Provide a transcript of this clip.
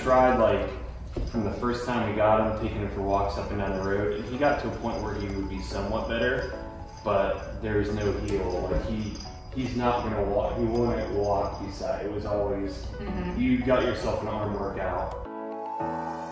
tried, like, from the first time we got him, taking him for walks up and down the road, and he got to a point where he would be somewhat better, but there's no heel. Like, he's not gonna walk, he wouldn't walk beside. It was always, you got yourself an arm workout.